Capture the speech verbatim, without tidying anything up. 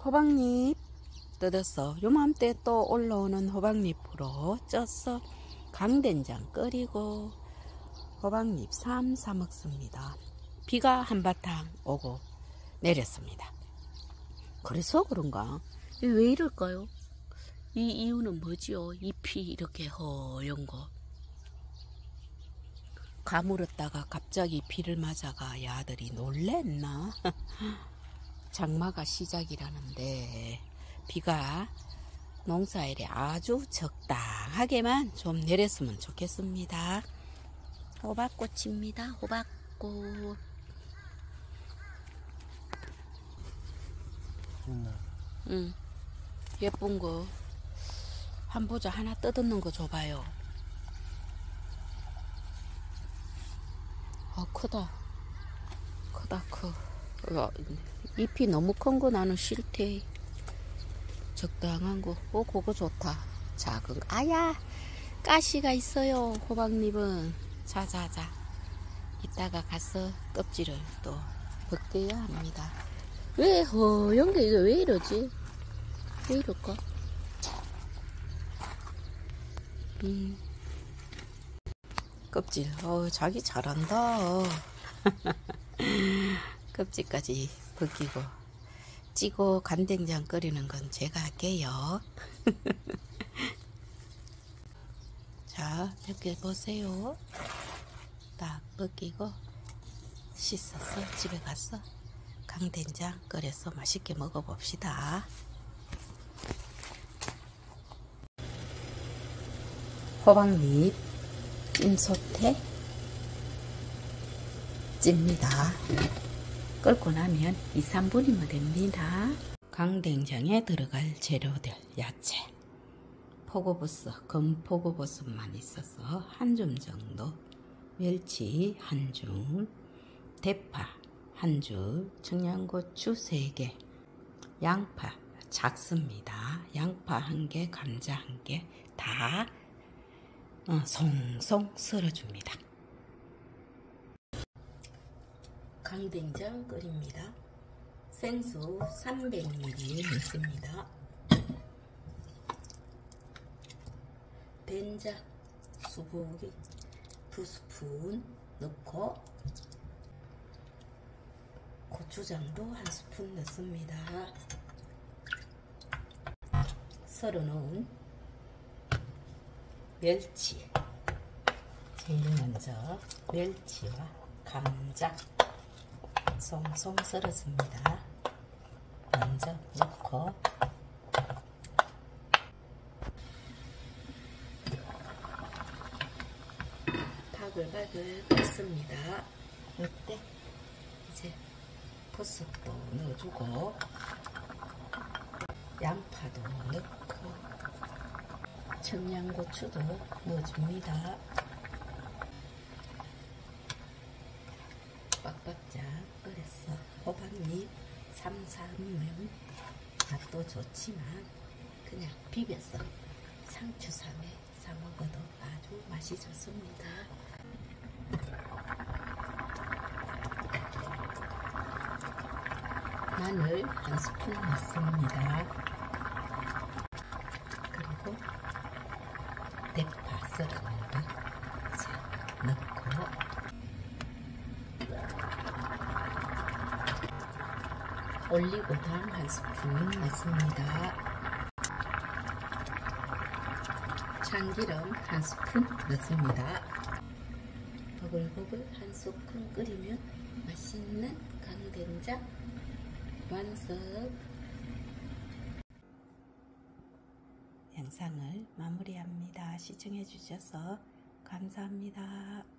호박잎 뜯었어. 요맘때 또 올라오는 호박잎으로 쪄서 강된장 끓이고 호박잎 쌈 싸 먹습니다. 비가 한바탕 오고 내렸습니다. 그래서 그런가? 왜 이럴까요? 이 이유는 뭐지요? 잎이 이렇게 허연 거. 가물었다가 갑자기 비를 맞아가 야들이 놀랬나? 장마가 시작이라는데 비가 농사일에 아주 적당하게만 좀 내렸으면 좋겠습니다. 호박꽃입니다. 호박꽃. 응, 예쁜 거. 한 보자. 하나 뜯었는 거 줘봐요. 아, 크다. 크다, 커. 야, 잎이 너무 큰 거 나는 싫대. 적당한 거. 어, 그거 좋다. 작은 거. 아야! 가시가 있어요. 호박잎은. 자자자. 이따가 가서 껍질을 또 벗겨야 합니다. 왜 허연 게 이게 왜 이러지? 왜 이럴까? 음. 껍질. 어, 자기 잘한다. 껍질까지 벗기고 찌고 간된장 끓이는 건 제가 할게요. 자, 이렇게 보세요. 딱 벗기고 씻어서 집에 가서 강된장 끓여서 맛있게 먹어봅시다. 호박잎 찜소태 찝니다. 끓고 나면 이, 삼 분이면 됩니다. 강된장에 들어갈 재료들 야채 포고버섯, 건포고버섯만 있어서 한 줌 정도, 멸치 한 줌, 대파 한 줄, 청양고추 세 개, 양파 작습니다. 양파 한 개, 감자 한 개 다 어, 송송 썰어줍니다. 강된장 끓입니다. 생수 삼백 밀리리터 넣습니다. 된장 수북이 두 스푼 넣고 고추장도 한 스푼 넣습니다. 썰어놓은 멸치, 제일 먼저 멸치와 감자 송송 썰었습니다. 먼저 넣고 바글바글 끓습니다. 이때 이제 버섯도 넣어주고 양파도 넣고 청양고추도 넣어줍니다. 빡빡짝 끓여서 호박잎 쌈 싸면 맛도 좋지만 그냥 비벼서 상추쌈에 싸 먹어도 아주 맛이 좋습니다. 마늘 한 스푼 넣습니다. 그리고 대파 썰어놓은 거 넣고 올리고당 한 스푼 넣습니다. 참기름 한 스푼 넣습니다. 보글보글 한 소끔 끓이면 맛있는 강된장 완성. 영상을 마무리합니다. 시청해 주셔서 감사합니다.